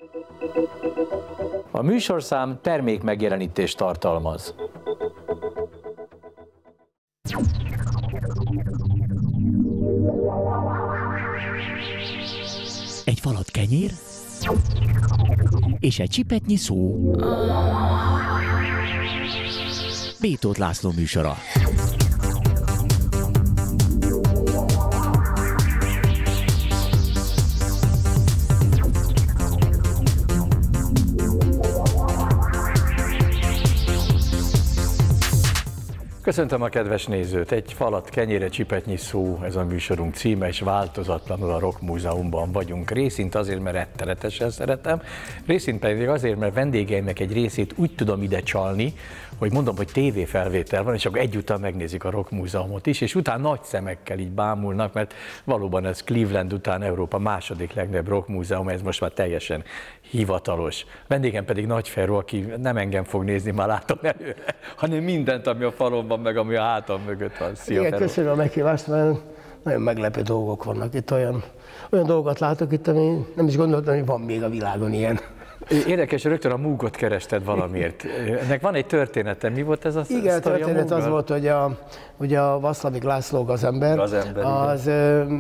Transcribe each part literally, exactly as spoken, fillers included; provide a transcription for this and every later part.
A műsorszám termékmegjelenítést tartalmaz. Egy falat kenyér, és egy csipetnyi szó. B. Tóth László műsora. Köszöntöm a kedves nézőt! Egy falat kenyére, csipetnyi szó, ez a műsorunk címe, és változatlanul a Rock Múzeumban vagyunk. Részint azért, mert rettenetesen szeretem, részint pedig azért, mert vendégeimnek egy részét úgy tudom ide csalni, hogy mondom, hogy tévéfelvétel van, és akkor egyúttal megnézik a Rock Múzeumot is, és utána nagy szemekkel így bámulnak, mert valóban ez Cleveland után Európa második legnagyobb Rock Múzeum, ez most már teljesen hivatalos. Vendégem pedig Nagy Feró, aki nem engem fog nézni, már látom előre, hanem mindent, ami a falomban, meg ami a hátam mögött van. Szia, igen, köszönöm a meghívást, mert nagyon meglepő dolgok vannak itt, olyan, olyan dolgokat látok itt, ami nem is gondoltam, hogy van még a világon ilyen. Érdekes, rögtön a Múgot kerested valamiért. Ennek van egy története, mi volt ez a igen, a történet az volt, hogy a, hogy a Vaszlavik László Gazember, Gazember az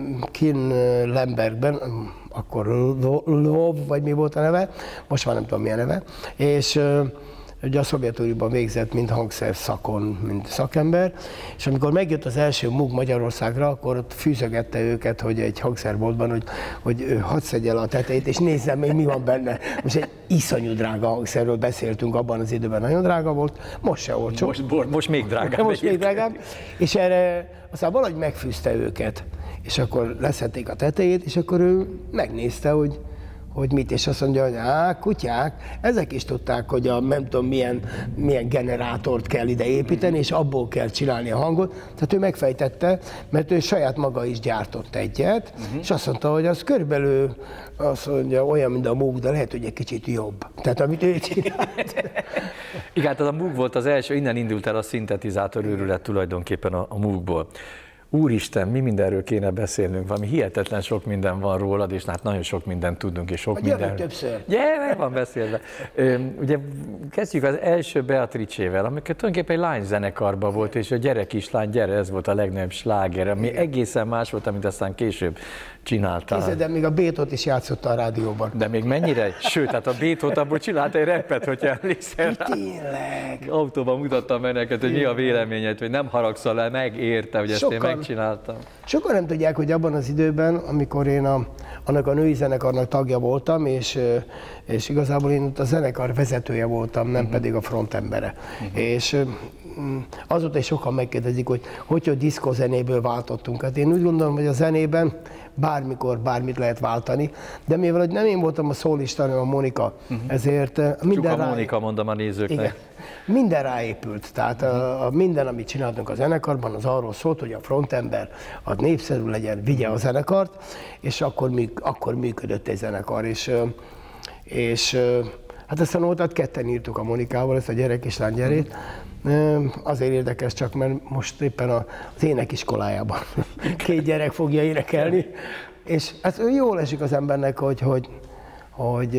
Kin Lembergben, akkor Lvov, vagy mi volt a neve, most már nem tudom mi a neve, és ugye a Szovjetunióban végzett, mint hangszer szakon, mint szakember, és amikor megjött az első Moog Magyarországra, akkor ott fűzögette őket, hogy egy hangszerboltban, hogy, hogy hadd szedje le a tetejét, és nézzem még mi van benne. Most egy iszonyú drága hangszerről beszéltünk, abban az időben nagyon drága volt, most se olcsó. Most, most még drágább. Most még drágább, és erre aztán valahogy megfűzte őket, és akkor leszették a tetejét, és akkor ő megnézte, hogy hogy mit, és azt mondja, hogy á, kutyák, ezek is tudták, hogy a nem tudom milyen, milyen generátort kell ide építeni, és abból kell csinálni a hangot. Tehát ő megfejtette, mert ő saját maga is gyártott egyet, uh-huh. és azt mondta, hogy az körülbelül azt mondja, olyan, mint a Moog, de lehet, hogy egy kicsit jobb. Tehát amit ő csinált. Igen, hát az a Moog volt az első, innen indult el a szintetizátor őrület tulajdonképpen a, a Moogból. Úristen, mi mindenről kéne beszélnünk, valami hihetetlen sok minden van rólad, és hát nagyon sok mindent tudunk, és sok a minden. többször. Yeah, meg van beszélve. Ugye kezdjük az első Beatrice-vel, amikor tulajdonképpen egy lányzenekarban volt, és a gyere kislány, gyere, ez volt a legnagyobb sláger, ami igen. egészen más volt, amit aztán később csináltál. Kézzel, de még a Bétót is játszotta a rádióban. De még mennyire? Sőt, hát a Bétót abból csinált egy rappet, hogyha emlékszel rá. Tényleg. Autóban mutattam meg neked, hogy mi a véleményed, hogy nem haragszol el, megérte, hogy ezt Sokan, én megcsináltam. Sokan nem tudják, hogy abban az időben, amikor én a, annak a női zenekarnak tagja voltam, és, és igazából én ott a zenekar vezetője voltam, nem uh-huh. pedig a frontembere. Uh-huh. És azóta is sokan megkérdezik, hogy hogy, hogy diszkózenéből váltottunk. Hát én úgy gondolom, hogy a zenében bármikor bármit lehet váltani, de mivel hogy nem én voltam a szólista, hanem a Monika, uh-huh. ezért minden rá... Monika, mondom a nézőknek. Igen, minden ráépült, tehát uh-huh. a, minden, amit csináltunk a zenekarban, az arról szólt, hogy a frontember az népszerű legyen, vigye a zenekart, és akkor, műk, akkor működött egy zenekar, és, és hát aztán ott ketten írtuk a Monikával ezt a Gyere kislány gyerét. Azért érdekes csak, mert most éppen az énekiskolájában két gyerek fogja énekelni, és hát jól esik az embernek, hogy, hogy, hogy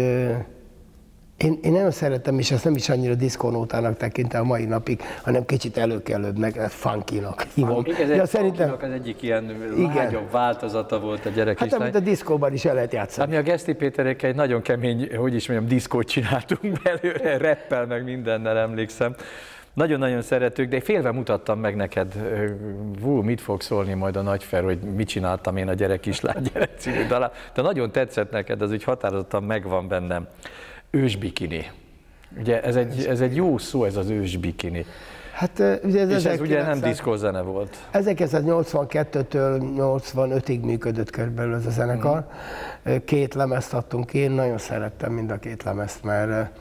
én, én nem szeretem, és ezt nem is annyira diszkónótának tekintem a mai napig, hanem kicsit előkelőbbnek, funky-nak hívom. Ez egy ja, szerintem az egyik ilyen lágyabb változata volt a Gyere kislány. Hát amit a diszkóban is el lehet játszani. Ami a Geszti Péterékkel egy nagyon kemény, hogy is mondjam, diszkót csináltunk belőle, rappel meg mindennel emlékszem. Nagyon-nagyon szeretők, de félve mutattam meg neked, hú, mit fog szólni majd a Nagy Feró, hogy mit csináltam én a Gyere kislány gyere című dalán. De nagyon tetszett neked, az úgy határozottan megvan bennem. Ősbikini. Ugye ez egy, ez egy jó szó, ez az ősbikini. Hát, ugye ez és ez ugye nem diszkózene volt. ezerkilencszáznyolcvankettőtől nyolcvanötig működött körülbelül ez a zenekar. Mm. Két lemezt adtunk, én nagyon szerettem mind a két lemezt, mert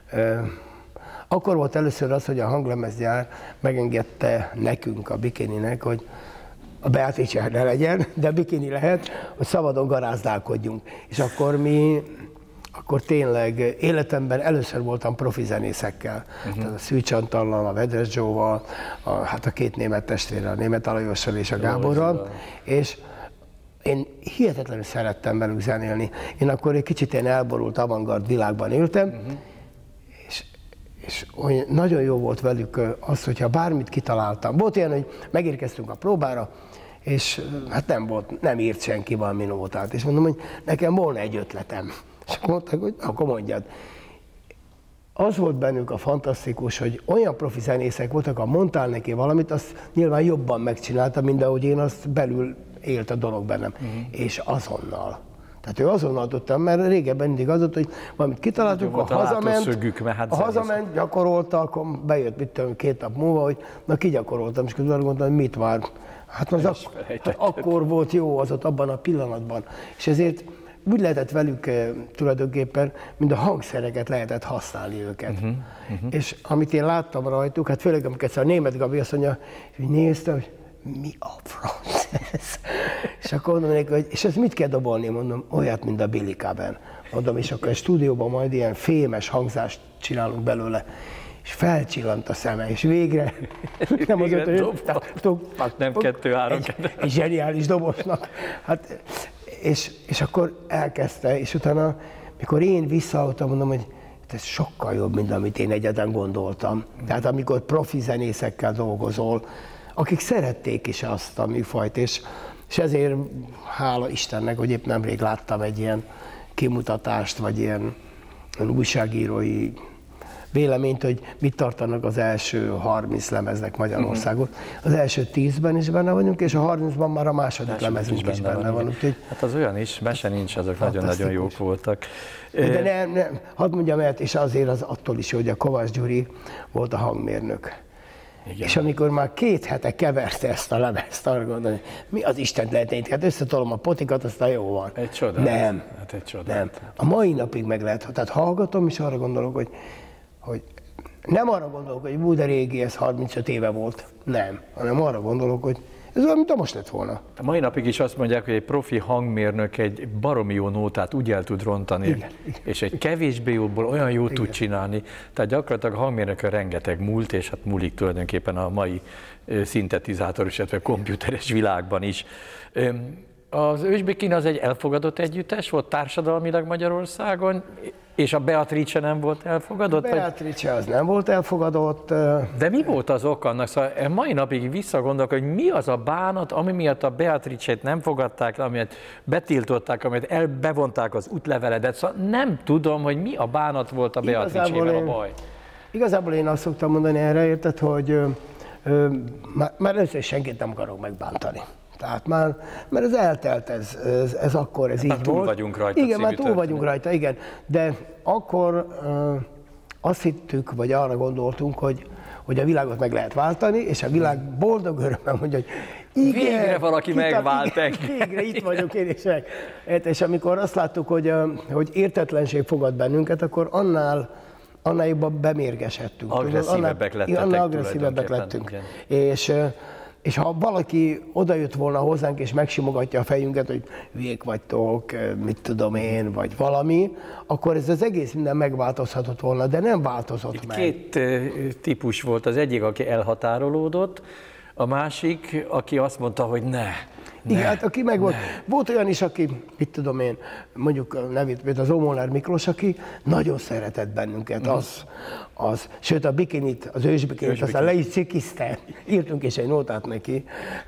akkor volt először az, hogy a hanglemezgyár megengedte nekünk, a Bikininek, hogy a Beatrice ne legyen, de Bikini lehet, hogy szabadon garázdálkodjunk. És akkor mi, akkor tényleg életemben először voltam profi zenészekkel. Uh-huh. Tehát a Szűcs Antallal, a Vedres Joe-val, a, hát a két német testvérrel, a Németh Alajossal és a Gáborral. És én hihetetlenül szerettem velük zenélni. Én akkor egy kicsit ilyen elborult avantgard világban éltem, uh-huh. és, és olyan, nagyon jó volt velük az, hogyha bármit kitaláltam. Volt ilyen, hogy megérkeztünk a próbára, és hát nem volt, nem írt senki valami nótát, és mondom, hogy nekem volna egy ötletem. És akkor mondták, hogy akkor mondjad. Az volt bennük a fantasztikus, hogy olyan profi zenészek voltak, ha mondtál neki valamit, azt nyilván jobban megcsinálta, mint ahogy én azt belül élt a dolog bennem. Uh-huh. És azonnal. Tehát ő azonnal tudtam, mert régebben mindig az volt, hogy valamit kitaláltuk, a hazament, szögük, hát a hazament, gyakorolta, akkor bejött, mit tudom, két nap múlva, hogy na kigyakoroltam, és közben gondoltam, hogy mit vár. Hát az ak- hát akkor volt jó az ott abban a pillanatban. És ezért úgy lehetett velük eh, tulajdonképpen, mint a hangszereket lehetett használni őket. Uh-huh, uh-huh. És amit én láttam rajtuk, hát főleg amikor a német Gabi azt mondja, hogy néztem, hogy mi a franc ez? És akkor mondom neki, hogy és ezt mit kell dobolni? Mondom, olyat, mint a Billy Cobham. Mondom, és akkor a stúdióban majd ilyen fémes hangzást csinálunk belőle. És felcsillant a szeme, és végre nem az öt, nem kettő-három. Egy, egy zseniális dobosnak. Hát, és, és akkor elkezdte, és utána, mikor én visszaadtam, mondom, hogy ez sokkal jobb, mint amit én egyáltalán gondoltam. Tehát amikor profi zenészekkel dolgozol, akik szerették is azt a műfajt, és, és ezért hála Istennek, hogy épp nemrég láttam egy ilyen kimutatást, vagy ilyen, ilyen újságírói véleményt, hogy mit tartanak az első harminc lemeznek Magyarországon. Az első tízben is benne vagyunk, és a harmincban már a második lemezünk is benne, is benne van. Úgyhogy hát az olyan is, mese nincs, azok nagyon-nagyon jók voltak. De nem, nem, hadd mondjam el, és azért az attól is, hogy a Kovács Gyuri volt a hangmérnök. Igen. És amikor már két hete keverte ezt a lemezt, arra gondolni, mi az Istent lehetne, hát összetolom a potikat, aztán jó van. Egy csodát. Nem, hát egy csodát. Nem. A mai napig meg lehet, tehát hallgatom, és arra gondolok, hogy, hogy nem arra gondolok, hogy Búda régi, ez harmincöt éve volt, nem, hanem arra gondolok, hogy ez olyan, mint a most lett volna. A mai napig is azt mondják, hogy egy profi hangmérnök egy baromi jó nótát úgy el tud rontani, igen, igen. És egy kevésbé jóból olyan jót igen. tud csinálni. Tehát gyakorlatilag a hangmérnökön rengeteg múlt, és hát múlik tulajdonképpen a mai szintetizátoros, illetve komputeres világban is. Az Ősbikin az egy elfogadott együttes volt társadalmilag Magyarországon, és a Beatrice nem volt elfogadott? A Beatrice az nem volt elfogadott. De mi volt az ok annak? Szóval mai napig visszagondolok, hogy mi az a bánat, ami miatt a Beatrice-t nem fogadták, amiért betiltották, amiért elbevonták az útleveledet. Szóval nem tudom, hogy mi a bánat volt a Beatrice-vel a baj. Igazából én azt szoktam mondani erre, érted, hogy ö, ö, már, már először senkit nem akarok megbántani. Tehát már, mert ez eltelt, ez, ez, ez akkor, ez hát így túl volt. vagyunk rajta. Igen, már túl történet. vagyunk rajta, igen. De akkor uh, azt hittük, vagy arra gondoltunk, hogy, hogy a világot meg lehet váltani, és a világ boldog örömmel mondja, hogy igen, végre valaki kita, megvált engem. Végre itt vagyok én is meg. És amikor azt láttuk, hogy, hogy értetlenség fogad bennünket, akkor annál annál jobban bemérgesedtünk. Agresszívebbek lettetek. Annál agresszívebbek lettünk. És, és ha valaki odajött volna hozzánk és megsimogatja a fejünket, hogy hülyék vagytok, mit tudom én, vagy valami, akkor ez az egész minden megváltozhatott volna, de nem változott itt meg. Két típus volt, az egyik, aki elhatárolódott, a másik, aki azt mondta, hogy ne. Ne, igen, hát aki meg volt. Volt olyan is, aki, mit tudom én, mondjuk a nevét, például az Ómolnár Miklós, aki nagyon szeretett bennünket, az, az, sőt a bikinit, az ősbikinit, aztán le is cikizte, írtunk is egy nótát neki,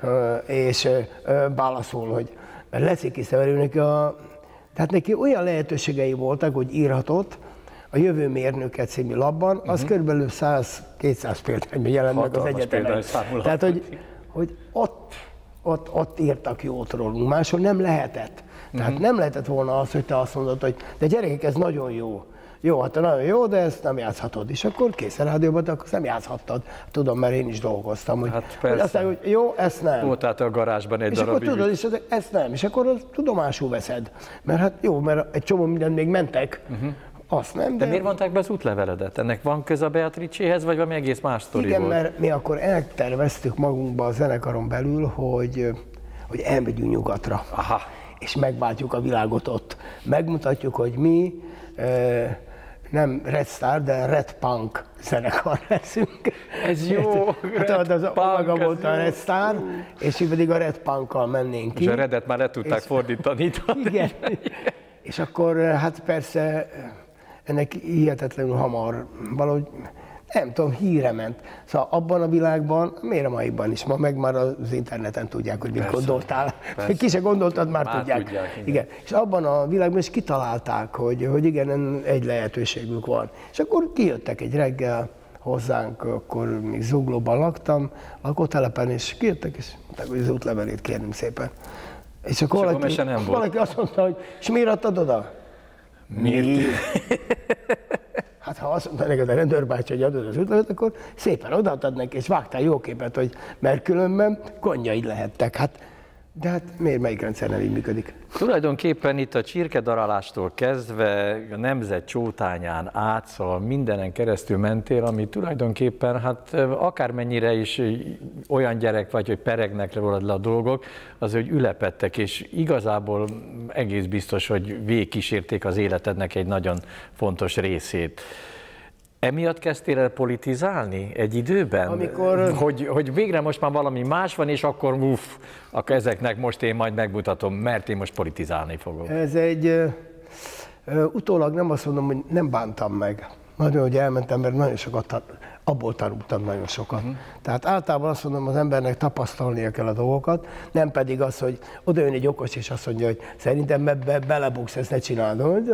és válaszol, hogy mert lecikizte velünk, a, tehát neki olyan lehetőségei voltak, hogy írhatott, a Jövő mérnöke című labban, az uh-huh. körülbelül száz-kétszáz példányban jelent meg az egyetemen. Tehát, hogy, hogy ott, ott, ott írtak jót rólunk, máshol nem lehetett. Tehát uh-huh. nem lehetett volna az, hogy te azt mondod, hogy de gyerekek, ez nagyon jó. Jó, hát nagyon jó, de ezt nem játszhatod. És akkor kész a rádióban, akkor nem játszhattad. Tudom, mert én is dolgoztam. Hogy, hát hogy aztán, hogy jó, ezt nem. Voltál a garázsban egy és darabig. Akkor tudod, és ezt nem. És akkor tudomásul veszed. Mert hát jó, mert egy csomó mindent még mentek. Uh-huh. Azt nem, de... de miért vonták be az útleveledet? Ennek van köze a Beatrice-hez, vagy valami egész más sztori igen, volt? Igen, mert mi akkor elterveztük magunkba a zenekaron belül, hogy, hogy elmegyünk nyugatra. Aha. És megváltjuk a világot ott. Megmutatjuk, hogy mi e, nem Red Star, de Red Punk zenekar leszünk. Ez jó. Hát az, az Omega volt a Red Star, és mi pedig a Red Punkkal mennénk ki. És a Redet már le tudták és, fordítani. Igen. És akkor hát persze ennek hihetetlenül hamar valahogy, nem tudom, híre ment. Szóval abban a világban, miért a maiban is, ma meg már az interneten tudják, hogy mit gondoltál. Persze. Ki se gondoltad, már, már tudják. tudják igen. Igen. És abban a világban is kitalálták, hogy, hogy igen, egy lehetőségük van. És akkor kijöttek egy reggel hozzánk, akkor még Zuglóban laktam, lakótelepen, és kijöttek, és mondták, hogy az útlevelét kérnünk szépen. És akkor, és valaki, akkor nem valaki azt mondta, hogy és miért adtad oda? Miért? Hát ha azt mondta neked a rendőrbácsi, hogy adod az útlevelet, akkor szépen odaadtad neki, és vágtál jó képet, hogy mert különben gondjaid lehettek. Hát, de hát miért melyik rendszer nem így működik? Tulajdonképpen itt a csirkedaralástól kezdve a nemzet csótányán át, szóval mindenen keresztül mentél, ami tulajdonképpen hát akármennyire is olyan gyerek vagy, hogy peregnek le rólad le a dolgok, az, hogy ülepettek, és igazából egész biztos, hogy végigkísérték az életednek egy nagyon fontos részét. Emiatt kezdtél el politizálni egy időben? Amikor... Hogy, hogy végre most már valami más van, és akkor uff, akkor ezeknek most én majd megmutatom, mert én most politizálni fogok. Ez egy, uh, uh, utólag nem azt mondom, hogy nem bántam meg. Nagyon, hogy elmentem, mert nagyon sokat, abból tanultam nagyon sokat. Uh-huh. Tehát általában azt mondom, az embernek tapasztalnia kell a dolgokat, nem pedig az, hogy oda jön egy okos, és azt mondja, hogy szerintem be, be, belebuksz, ezt ne csináld.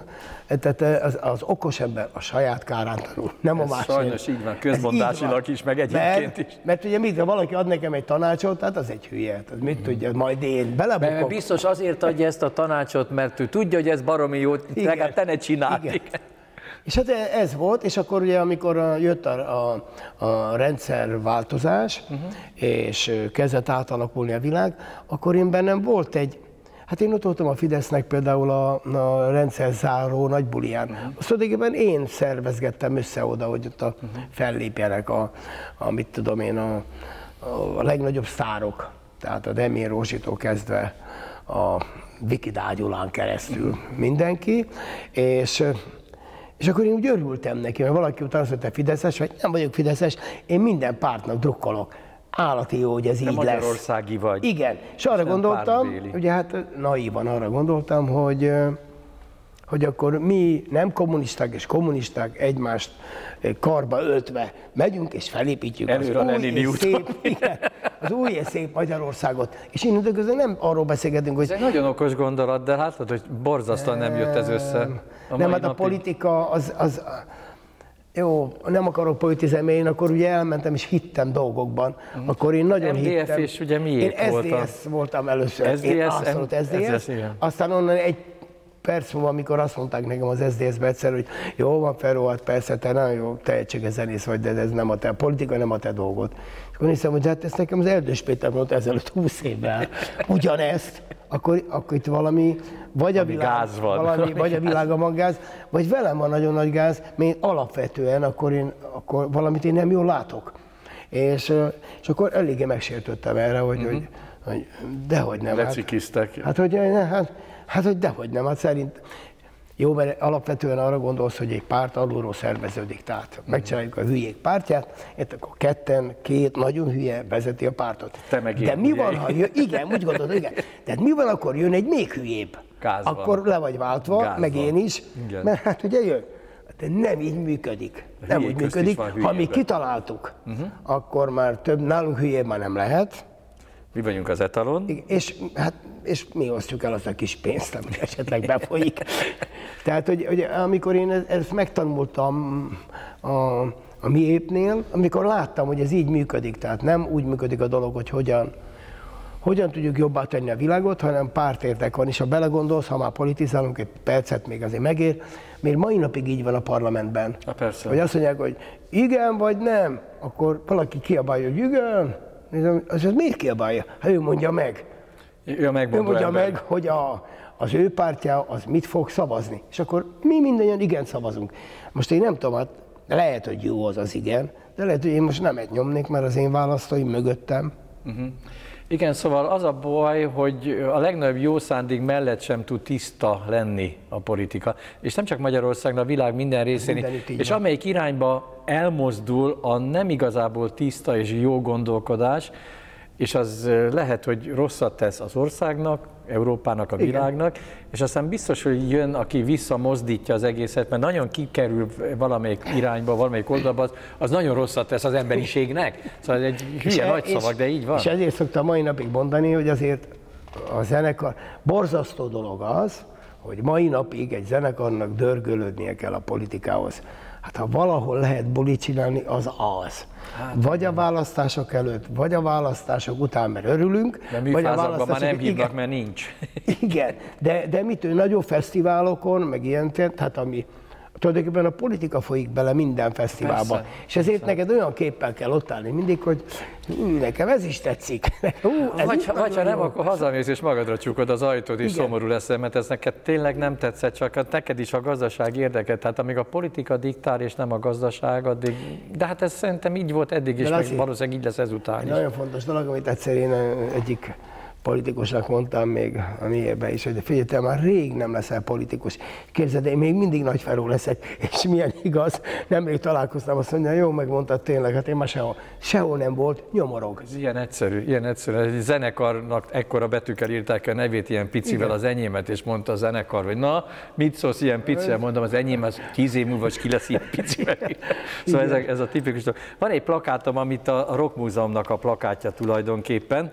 Tehát az, az okos ember a saját kárán tanul, nem ez a másik. Sajnos így van, közmondásilag is, meg egyébként mert, is. Mert ugye mit, ha valaki ad nekem egy tanácsot, tehát az egy hülye, az mit tudja, majd én belebukok. Mert biztos azért adja ezt a tanácsot, mert ő tudja, hogy ez baromi jó, legalább te ne csináld. Igen. És hát ez volt, és akkor ugye amikor jött a, a, a rendszerváltozás, uh-huh. és kezdett átalakulni a világ, akkor én bennem volt egy, hát én ott voltam a Fidesznek például a, a rendszerzáró nagy buliján. Uh-huh. Azt tulajdonképpen én szervezgettem össze oda, hogy ott a uh-huh. fellépjenek a, a, mit tudom én, a, a legnagyobb sztárok, tehát a Demén Rózsitól kezdve a Viki Dágyulán keresztül uh-huh. mindenki, és És akkor én úgy örültem neki, mert valaki utána azt mondta, fideszes vagy, nem vagyok fideszes, én minden pártnak drukkolok. Állati jó, hogy ez de így lesz. Magyarországi vagy. Igen, és arra gondoltam, ugye hát naívan arra gondoltam, hogy, hogy akkor mi nem kommunisták és kommunisták egymást karba öltve megyünk és felépítjük előre az új és szép, igen, az új és szép Magyarországot. És én közben nem arról beszélgetünk, hogy... Ez egy nagyon okos gondolat, de látod, hogy borzasztóan nem jött ez össze. A nem, hát a politika az, az... Jó, nem akarok politizálni, én akkor ugye elmentem és hittem dolgokban, uh-huh. akkor én nagyon em dé ef hittem. És ugye miért én voltam? es dé es voltam először, es dé es, én abszolút es dé es, aztán onnan egy perc múlva, amikor azt mondták nekem az es dé es-be egyszer, hogy jó van, Feró, hát persze, te nagyon jó tehetséges zenész vagy, de ez nem a te, a politika nem a te dolgod. És akkor hiszem, hogy hát ezt nekem az Erdős Péter mondta ezelőtt húsz évvel ugyanezt, akkor, akkor itt valami, vagy a, világ, gáz van. valami, vagy a világban van gáz, vagy velem van nagyon nagy gáz, mert alapvetően akkor, én, akkor valamit én nem jól látok. És, és akkor eléggé megsértődtem erre, hogy, uh-huh. hogy, hogy dehogy nem. Lecikiztek. Hát, hát, hogy, hát, hát, hogy dehogy nem, hát szerint jó, mert alapvetően arra gondolsz, hogy egy párt alulról szerveződik, tehát megcsináljuk a hülyék pártját, és akkor ketten, két nagyon hülye vezeti a pártot. Te meg de mi van, ha jön, igen, úgy gondolod, igen, de mi van, akkor jön egy még hülyébb? Gázban. Akkor le vagy váltva, Gázban. Meg én is, igen. Mert hát ugye jön. De nem így működik. Nem úgy működik. Ha mi kitaláltuk, uh-huh. akkor már több, nálunk hülyébb már nem lehet. Mi vagyunk az etalon. Igen, és, hát, és mi osztjuk el azt a kis pénzt, ami esetleg befolyik. Tehát, hogy, hogy amikor én ezt megtanultam a, a miépnél, amikor láttam, hogy ez így működik, tehát nem úgy működik a dolog, hogy hogyan, hogyan tudjuk jobbá tenni a világot, hanem pártérdek van, és ha belegondolsz, ha már politizálunk, egy percet még azért megér, még mai napig így van a parlamentben. Ha, persze. Hogy azt mondják, hogy igen vagy nem, akkor valaki kiabálja, hogy igen, az, az miért kiabálja? Hát ő mondja meg. Ő, ő mondja ember. meg, hogy a, az ő pártja az mit fog szavazni. És akkor mi mindannyian igen szavazunk. Most én nem tudom, hát lehet, hogy jó az az igen, de lehet, hogy én most nem egy nyomnék, mert az én választóim mögöttem. Uh-huh. Igen, szóval az a baj, hogy a legnagyobb jó szándék mellett sem tud tiszta lenni a politika. És nem csak Magyarországon, a világ minden részén. És amelyik irányba elmozdul a nem igazából tiszta és jó gondolkodás, és az lehet, hogy rosszat tesz az országnak, Európának, a világnak, igen. És aztán biztos, hogy jön, aki visszamozdítja az egészet, mert nagyon kikerül valamelyik irányba, valamelyik oldalba, az, az nagyon rosszat tesz az emberiségnek. Szóval egy hülye nagy szavak, de így van. És ezért szoktam mai napig mondani, hogy azért a zenekar, borzasztó dolog az, hogy mai napig egy zenekarnak dörgölődnie kell a politikához. Hát ha valahol lehet bulit csinálni, az az. Hát, vagy a választások előtt, vagy a választások után, mert örülünk. De vagy a választások már nem hívnak, igen, mert nincs. Igen, de, de mitől nagyobb fesztiválokon, meg ilyen, tehát ami tulajdonképpen a politika folyik bele minden fesztiválba. Persze, és ezért persze. Neked olyan képpel kell ott állni mindig, hogy hú, nekem ez is tetszik. Hú, ez vagy ha, vagy ha nem, akkor hazamész és magadra csukod az ajtót, és igen, szomorú leszel, mert ez neked tényleg nem tetszett, csak neked is a gazdaság érdekel. Tehát amíg a politika diktál, és nem a gazdaság, addig... De hát ez szerintem így volt eddig is, meg valószínűleg így lesz ezután is. Nagyon fontos dolog, amit egyszer én egyik politikusnak mondtam még a miében is, hogy figyelj, te már rég nem leszel politikus. Képzeld, én még mindig Nagyferó leszek, és milyen igaz, nemrég találkoztam, azt mondja, jó, megmondtad tényleg, hát én már sehol, sehol nem volt, nyomorog. Ez ilyen egyszerű, ilyen egyszerű. Egy zenekarnak ekkora betűkkel írták a nevét, ilyen picivel, igen, az enyémet, és mondta a zenekar, hogy na, mit szólsz ilyen picivel, mondom, az enyém, az tíz év múlva ki lesz ilyen picivel. Szóval ez a, ez a tipikus. Van egy plakátom, amit a Rock Múzeumnak a plakátja tulajdonképpen.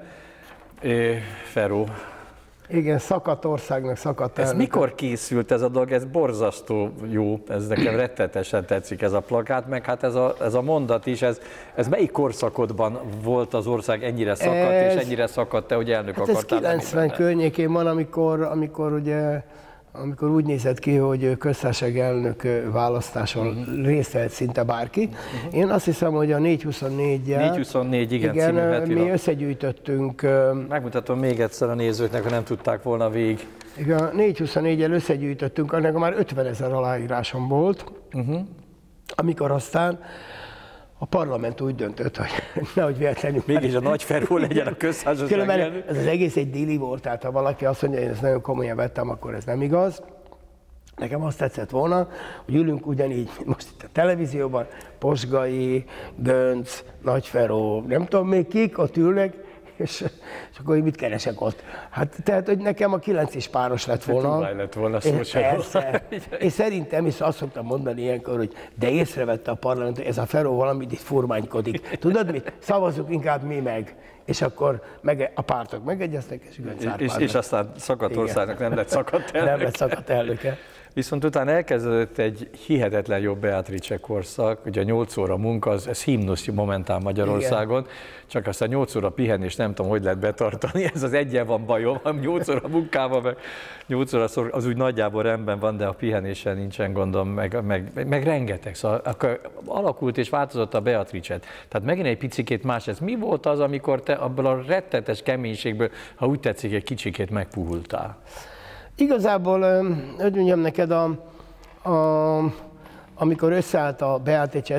É, Feró. Igen, szakadt országnak szakadt elnök. Ez mikor készült ez a dolog? Ez borzasztó jó, ez nekem rettetesen tetszik ez a plakát, meg hát ez a, ez a mondat is, ez, ez melyik korszakodban volt az ország ennyire szakadt, ez, és ennyire szakadt te, hogy elnök hát akartál? Ez kilencven környékén van, amikor, amikor ugye amikor úgy nézett ki, hogy köztársasági elnök választáson uh-huh. részt vehet szinte bárki. Uh-huh. Én azt hiszem, hogy a négyszázhuszonnégyjel négyszázhuszonnégy, igen, igen mi összegyűjtöttünk. Megmutatom még egyszer a nézőknek, ha nem tudták volna végig. Igen, a négyszázhuszonnégyel összegyűjtöttünk, annak már ötvenezer aláírásom volt, uh-huh. amikor aztán a parlament úgy döntött, hogy nehogy véletlenül... Mégis a Nagyferó legyen a köztársaság elnök. Ez az egész egy dili volt, tehát ha valaki azt mondja, én ezt nagyon komolyan vettem, akkor ez nem igaz. Nekem azt tetszett volna, hogy ülünk ugyanígy most itt a televízióban, Posgai, Gönc, Nagyferó, nem tudom még kik, ott ülnek, és, és akkor mit keresek ott? Hát tehát, hogy nekem a kilenc is páros lett volna. Hát lett volna szó és, persze. És szerintem is azt szoktam mondani ilyenkor, hogy de észrevette a parlament, hogy ez a Feró valamit itt furmánykkodik. Tudod mit? Szavazzuk inkább mi meg. És akkor meg, a pártok megegyeztek, és Gönc és, és aztán szakadt országnak nem lett szakadt elnöke. Nem lett szakadt elnöke. Viszont utána elkezdődött egy hihetetlen jobb Beatrice korszak, ugye a nyolc óra munka, az, ez himnusz momentán Magyarországon, igen, csak aztán nyolc óra pihenés, nem tudom, hogy lehet betartani, ez az egyen van bajom, nyolc óra munkával, meg nyolc óra az úgy nagyjából rendben van, de a pihenéssel nincsen gondom, meg, meg, meg rengeteg, szóval akkor alakult és változott a Beatrice. Tehát megint egy picikét más ez. Mi volt az, amikor te abból a rettetes keménységből, ha úgy tetszik, egy kicsikét megpuhultál? Igazából, hogy mondjam neked, a, a, amikor összeállt a Beatrice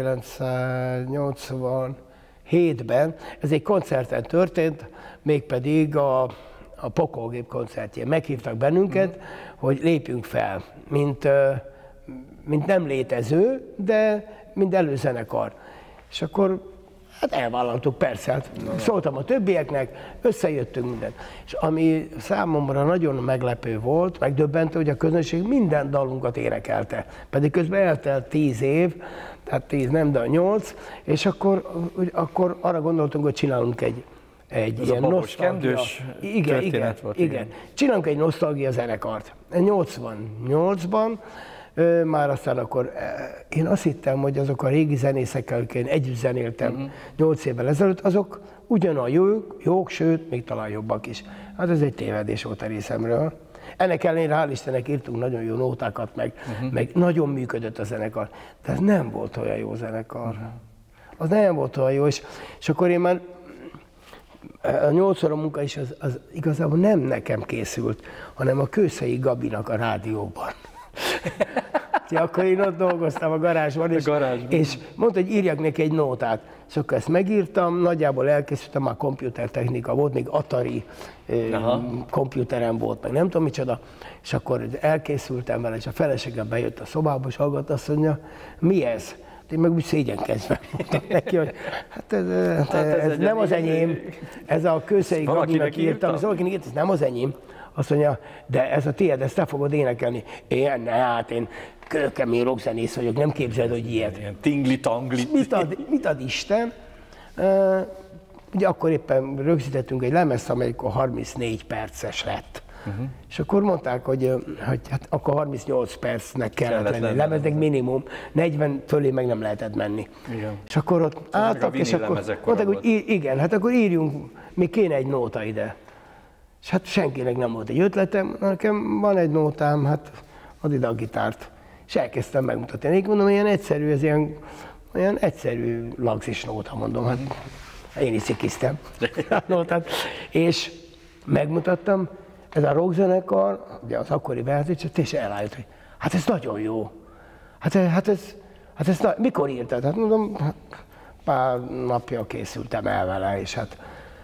ezerkilencszáznyolcvanhétben, ez egy koncerten történt, mégpedig a, a Pokolgép koncertjén. Meghívtak bennünket, mm. hogy lépjünk fel, mint, mint nem létező, de mint előzenekar. És akkor hát elvállaltuk, persze, hát szóltam a többieknek, összejöttünk minden. És ami számomra nagyon meglepő volt, megdöbbentő, hogy a közönség minden dalunkat énekelte. Pedig közben eltelt tíz év, tehát tíz nem, de a nyolc, és akkor, akkor arra gondoltunk, hogy csinálunk egy, egy Ez ilyen a nosztalgia. Igen, igen, volt, igen, igen. Csinálunk egy nosztalgia zenekart. nyolcvannyolcban, már aztán akkor én azt hittem, hogy azok a régi zenészekkel, akik én együtt zenéltem nyolc uh-huh. évvel ezelőtt, azok ugyanolyan jók, jók, sőt, még talán jobbak is. Hát ez egy tévedés volt a részemről. Ennek ellenére hál' Istennek írtunk nagyon jó nótákat, meg, uh-huh. meg nagyon működött a zenekar. De ez nem volt olyan jó zenekar. Uh-huh. Az nem volt olyan jó, és, és akkor én már a nyolc óra munka is az, az igazából nem nekem készült, hanem a Kőszei Gabinak a rádióban. Ja, akkor én ott dolgoztam a garázsban, és, garázsban. és mondta, hogy írjak neki egy nótát. És akkor ezt megírtam, nagyjából elkészültem, már komputertechnika volt, még Atari Aha. komputerem volt, meg nem tudom micsoda. És akkor elkészültem vele, és a feleségem bejött a szobába, és hallgatta, azt mondja, mi ez? Én meg úgy szégyenkezve mondtam neki, hogy hát ez, hát ez, ez nem az enyém, ez a Kőszegi Gabinak írtam, ez valakinek írt, ez nem az enyém. Azt mondja, de ez a tiéd, ezt te fogod énekelni. Én, ne, hát én kőkemény rockzenész vagyok, nem képzeled, hogy ilyet. Ilyen tingli-tangli. Mit ad, mit ad Isten? Uh, ugye akkor éppen rögzítettünk egy lemezt, amelyikor harmincnégy perces lett. Uh-huh. És akkor mondták, hogy, hogy hát akkor harmincnyolc percnek kellett, kellett lenni. Lemeznek minimum, negyven fölé meg nem lehetett menni. Igen. És akkor ott álltak, és akkor mondták, hogy igen, hát akkor írjunk, még kéne egy nóta ide. És hát senkinek nem volt egy ötletem, nekem van egy nótám, hát add ide a gitárt. És elkezdtem megmutatni. Én mondom, ilyen egyszerű, ez ilyen, olyan egyszerű lagzis nóta, mondom, hát én is szikiztem a nótát. És megmutattam, ez a rockzenekar, ugye az akkori vezetőt, és elállít, hogy hát ez nagyon jó. Hát, hát ez, hát ez mikor írtad? Hát mondom, hát pár napja készültem el vele, és hát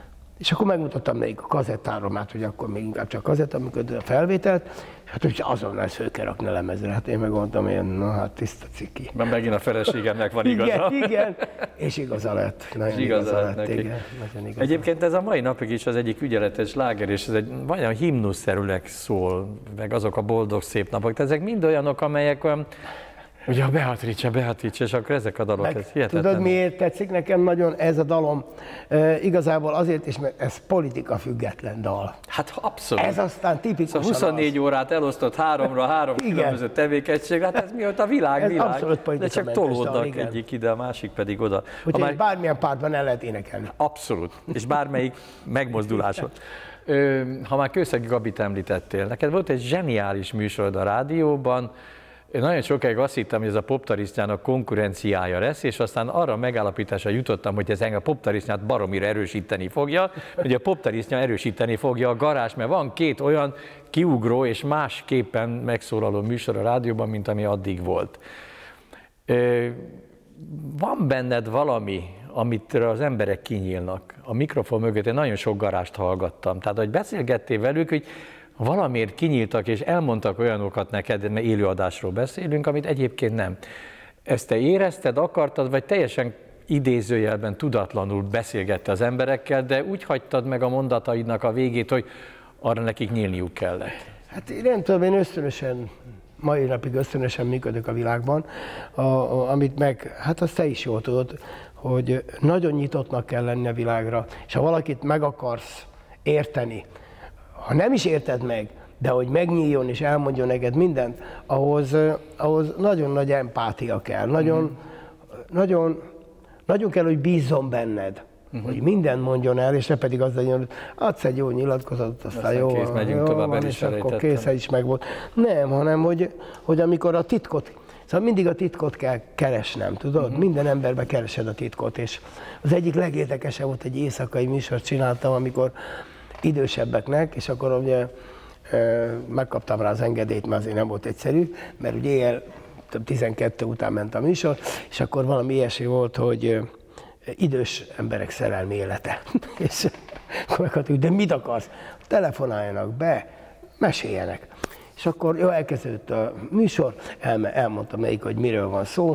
és akkor megmutattam még a kazettáról, hát hogy akkor még inkább csak kazetta, amikor a felvételt, hát hogy azonnal ezt föl kell rakni a lemezre. Hát én megmondtam, hogy na hát tiszta ciki. Mert megint a feleségemnek van igaza. Igen, igen, és igaza lett. Nagyon és igaza, igaza lett, lett igen. Igaza. Egyébként ez a mai napig is az egyik ügyeletes sláger, és ez egy olyan himnuszszerűleg szól, meg azok a boldog szép napok. Tehát ezek mind olyanok, amelyek olyan, ugye a Beatrice, Beatrice, és akkor ezek a dalok, meg, ez hihetetlen. Tudod, miért tetszik nekem nagyon ez a dalom? E, igazából azért is, mert ez politika független dal. Hát abszolút. Ez aztán tipikusan szóval huszonnégy az. órát elosztott háromra, három különböző tevékenység, hát ez mióta a világ, ez világ. De csak tolódnak egyik ide, a másik pedig oda. Úgyhogy már... bármilyen pártban el lehet énekelni. Abszolút. És bármelyik megmozduláson. Ha már Kőszegi Gabit említettél, neked volt egy zseniális műsorod a rádióban. Én nagyon sokáig azt hittem, hogy ez a poptarisztjának konkurenciája lesz, és aztán arra a megállapításra jutottam, hogy ez engem a poptarisztját baromira erősíteni fogja, hogy a poptarisztja erősíteni fogja a garázs, mert van két olyan kiugró és másképpen megszólaló műsor a rádióban, mint ami addig volt. Van benned valami, amitől az emberek kinyílnak? A mikrofon mögött én nagyon sok garást hallgattam, tehát hogy beszélgettél velük, hogy valamiért kinyíltak és elmondtak olyanokat neked, mert élőadásról beszélünk, amit egyébként nem. Ezt te érezted, akartad, vagy teljesen idézőjelben tudatlanul beszélgette az emberekkel, de úgy hagytad meg a mondataidnak a végét, hogy arra nekik nyílniuk kellett. Hát én nem tudom, én ösztönösen, mai napig ösztönösen működök a világban, a, a, amit meg, hát azt te is jól tudod, hogy nagyon nyitottnak kell lenni a világra, és ha valakit meg akarsz érteni, ha nem is érted meg, de hogy megnyíljon és elmondjon neked mindent, ahhoz, ahhoz nagyon nagy empátia kell, nagyon, mm. nagyon, nagyon kell, hogy bízzon benned, mm-hmm. hogy mindent mondjon el, és ne pedig az legyen, hogy adsz egy jó nyilatkozatot, aztán, aztán jó, kész, megyünk jó tovább, van, és akkor kész is meg volt. Nem, hanem hogy, hogy amikor a titkot, szóval mindig a titkot kell keresnem, tudod? Mm-hmm. Minden emberben keresed a titkot, és az egyik legérdekesebb volt, egy éjszakai műsort csináltam, amikor idősebbeknek, és akkor ugye megkaptam rá az engedélyt, mert azért nem volt egyszerű, mert ugye éjjel több tizenkettő után ment a műsor, és akkor valami ilyesmi volt, hogy idős emberek szerelmi élete. És akkor meghatjuk, de mit akarsz? Telefonáljanak be, meséljenek. És akkor jó, elkezdődött a műsor, el, elmondta melyik, hogy miről van szó.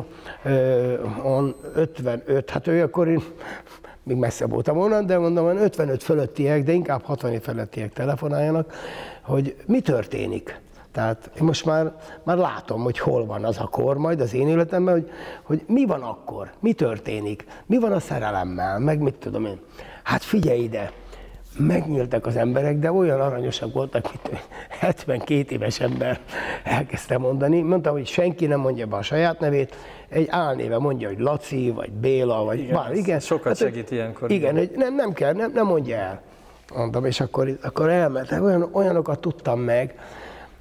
On ötvenöt, hát ő akkor én még messze voltam onnan, de mondom, hogy ötvenöt fölöttiek, de inkább hatvan fölöttiek telefonáljanak, hogy mi történik. Tehát én most már, már látom, hogy hol van az a kor majd az én életemben, hogy, hogy mi van akkor, mi történik, mi van a szerelemmel, meg mit tudom én. Hát figyelj ide, megnyíltak az emberek, de olyan aranyosak voltak, mint hetvenkét éves ember elkezdte mondani. Mondta, hogy senki nem mondja be a saját nevét, egy álnéve mondja, hogy Laci, vagy Béla, vagy igen, bár, igen. Sokat hát, segít ilyenkor. Igen, hogy nem, nem kell, nem, nem mondja el. Mondtam, és akkor, akkor elment. Olyan, olyanokat tudtam meg,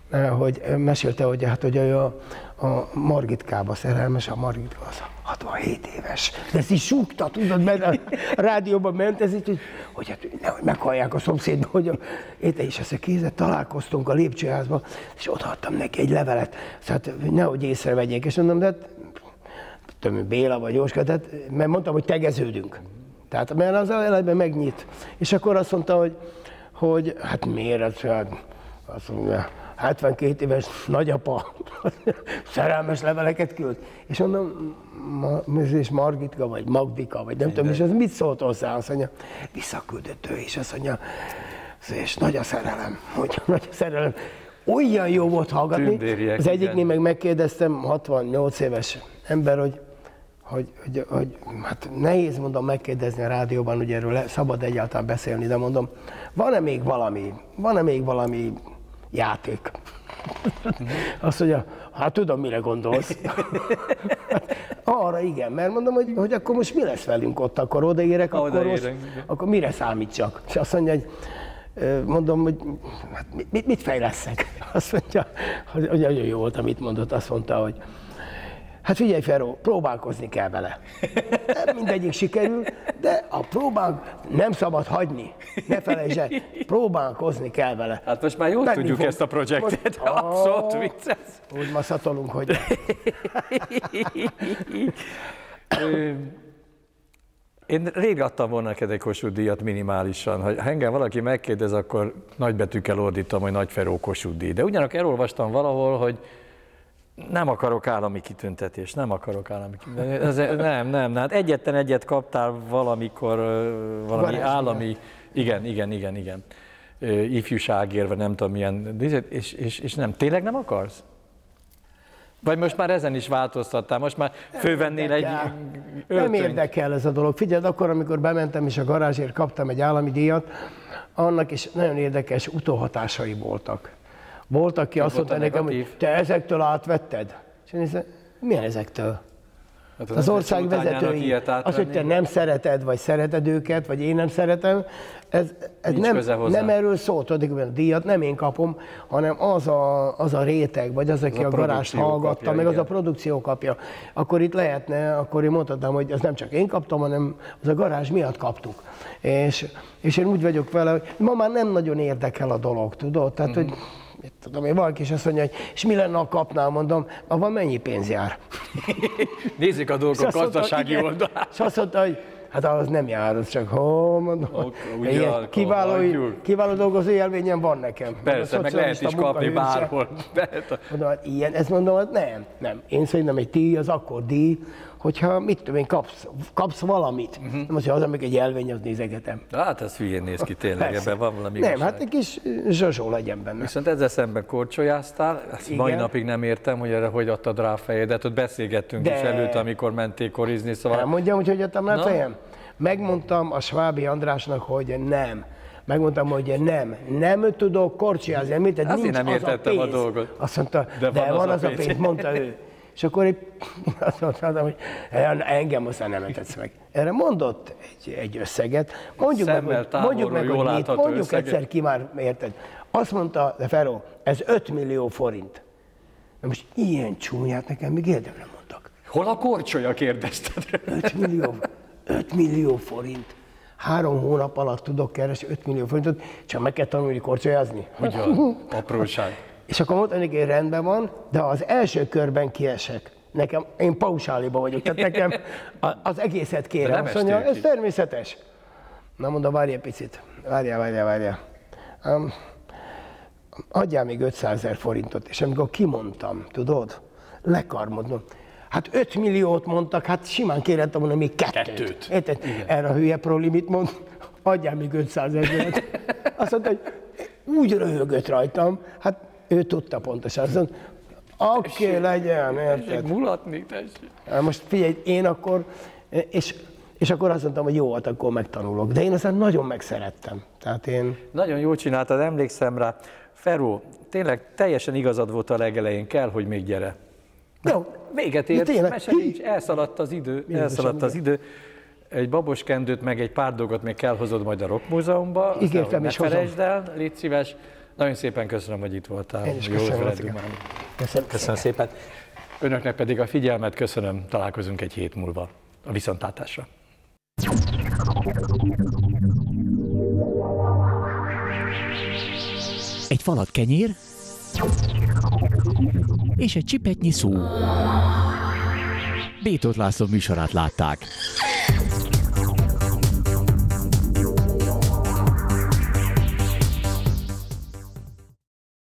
hogy mesélte, hogy, hát, hogy a, a Margitkába szerelmes, a Margitka az hatvanhét éves. De ezt is súgta, tudod, mert a rádióban ment, ez így, hogy, hogy hát nehogy meghallják a szomszédban, hogy a, én is ezt a kézet találkoztunk a lépcsőházban, és odaadtam neki egy levelet, szóval nehogy észrevegyék, és mondom, de hát, tudom, Béla vagy Jóska, tehát, mert mondtam, hogy tegeződünk. Tehát, mert az elejében megnyit. És akkor azt mondta, hogy, hogy hát miért, azt mondja, hetvenkét éves nagyapa szerelmes leveleket küld. És mondom, és Margitka, vagy Magdika, vagy nem tudom, és az mit szólt hozzá? Azt mondja, visszaküldött ő is, azt mondja, és nagy a szerelem, hogy nagy a szerelem. Olyan jó volt hallgatni. Az egyiknél meg megkérdeztem, hatvannyolc éves ember, hogy Hogy, hogy, hogy hát nehéz mondom megkérdezni a rádióban, hogy erről szabad egyáltalán beszélni, de mondom, van-e még valami, van-e még valami játék? Azt mondja, hát tudom, mire gondolsz. Arra igen, mert mondom, hogy, hogy akkor most mi lesz velünk ott, akkor odaérek, akkor, most, akkor mire számítsak? És azt mondja, hogy mondom, hogy hát mit, mit fejleszek? Azt mondja, hogy nagyon jó volt, amit mondott, azt mondta, hogy hát figyelj, Feró, próbálkozni kell vele. Nem mindegyik sikerül, de a próbál nem szabad hagyni. Ne felejtsd el, próbálkozni kell vele. Hát most már jól Menni tudjuk fog. Ezt a projektet, most, abszolút vicces. Úgy ma szatolunk, hogy... Én rég adtam volna neked egy Kossuth díjat minimálisan. Ha engem valaki megkérdez, akkor nagybetűkkel ordítom, hogy Nagy Feró Kossuth díj. De ugyanakkor elolvastam valahol, hogy nem akarok állami kitüntetést, nem akarok állami kitüntetést. Nem, nem, hát egyetlen egyet kaptál valamikor, valami Varázs, állami, igen, igen, igen, igen, ifjúságért, vagy nem tudom milyen, és, és, és nem, tényleg nem akarsz? Vagy most már ezen is változtattál, most már fővennél egy öltönyt. Nem érdekel ez a dolog. Figyeld, akkor, amikor bementem és a garázsért kaptam egy állami díjat, annak is nagyon érdekes utóhatásai voltak. Volt, aki azt mondta nekem, hogy te ezektől átvetted? És én hiszem, milyen ezektől? Hát az, az ország vezetői, az, hogy te nem szereted, vagy szereted őket, vagy én nem szeretem, ez, ez nem, nem erről szólt, hogy a díjat nem én kapom, hanem az a, az a réteg, vagy az, aki az a, a garást hallgatta, kapja, meg igen. Az a produkció kapja. Akkor itt lehetne, akkor én mondhatnám, hogy ez nem csak én kaptam, hanem az a garázs miatt kaptuk. És, és én úgy vagyok vele, hogy ma már nem nagyon érdekel a dolog, tudod? Tehát, mm-hmm. hogy mit tudom én, valaki is azt mondja, hogy és mi lenne, ha kapnál, mondom, abban mennyi pénz jár? Nézzük a dolgok gazdasági oldalát. És azt mondta, hogy hát az nem jár, az csak, ho, mondom, okay, ilyen kiváló, kiváló dolgozó élményem van nekem. Persze, meg lehet is kapni bárhol. Mondom, hát ilyen, ezt mondom, hogy nem, nem. Én szerintem egy díj az akkor díj, hogyha mit tudom én, kapsz, kapsz valamit. Uh-huh. Nem az, hogy az, egy jelvény, az nézegetem. Hát ez hülyén néz ki tényleg, persze. Ebben van valami Nem, igazság. hát egy kis zsazsó legyen benne. Viszont ezzel szemben korcsolyáztál, ezt mai napig nem értem, hogy erre hogy adtad rá a fejedet, ott beszélgettünk De... is előtt, amikor mentél korizni, szóval... Nem mondjam, hogy hogy adtam rá a fejem? Megmondtam a Svábi Andrásnak, hogy nem. Megmondtam, hogy nem, nem tudok korcsolyázni, mit, nincs nem az értettem a, a dolgot. Azt mondta, de, de van, van az, az a pénz, pénz, mondta ő. És akkor én azt mondtam, hogy engem aztán nem etetsz meg. Erre mondott egy, egy összeget, mondjuk meg, hogy, mondjuk meg, hogy mit, mondjuk összeget. Egyszer ki már, érted. Azt mondta, de Feró, ez öt millió forint. Na most ilyen csúnyát nekem még érdemre mondtak. Hol a korcsolya, kérdezted? öt millió, öt millió forint. Három hónap alatt tudok keresni öt millió forintot, csak meg kell tanulni korcsolyázni. Ugyan, apróság. És akkor mondta neki, hogy rendben van, de az első körben kiesek. Nekem, én pausáliba vagyok, tehát nekem az egészet kérem. Azt mondja, ez természetes. Na mondom, várj egy picit, várjál, várjál, várjál. Um, adjál még ötszázezer forintot, és amikor kimondtam, tudod, lekarmodnom. Hát öt milliót mondtak, hát simán kérhettem volna még kettőt. kettőt. Érted? Erre a hülye proli mit mond? Adjál még ötszázezret. Azt mondta, hogy úgy röhögött rajtam, hát ő tudta pontosan. Azt mondta, oké, okay, legyen, érted? Mulatni, tessék. Most figyelj, én akkor, és, és akkor azt mondtam, hogy jó, hát akkor megtanulok. De én aztán nagyon megszerettem. Tehát én... Nagyon jól csináltad, emlékszem rá. Feró, tényleg teljesen igazad volt a legelején, kell, hogy még gyere. Jó. Véget ért, mese nincs, elszaladt az idő, Milyen elszaladt az idő. Egy baboskendőt, meg egy pár dolgot még kell hozod majd a Rock Múzeumba. Ígértem, ne is felejtsd el, légy szíves. Nagyon szépen köszönöm, hogy itt voltál. Én is Jó köszönöm, veled, Laci. Dumány. Köszönöm, Köszönöm szépen. Önöknek pedig a figyelmet köszönöm. Találkozunk egy hét múlva. A viszontlátásra. Egy falat kenyér és egy csipetnyi szó. Bétót László műsorát látták.